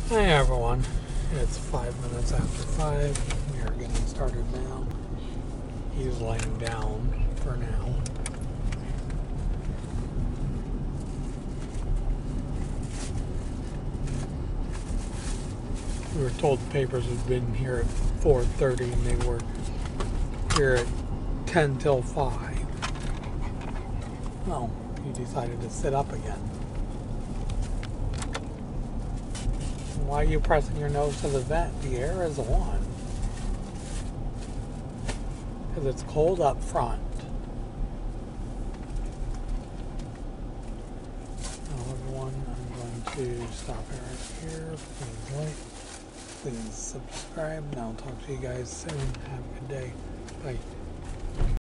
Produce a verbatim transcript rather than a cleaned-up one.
Hi everyone, it's five minutes after five. We are getting started now. He's laying down for now. We were told the papers had been here at four thirty and they were here at ten till five. Well, he decided to sit up again. Why are you pressing your nose to the vent? The air is on. Because it's cold up front. Now everyone, I'm going to stop it right here. Please like, please subscribe, and I'll talk to you guys soon. Have a good day. Bye.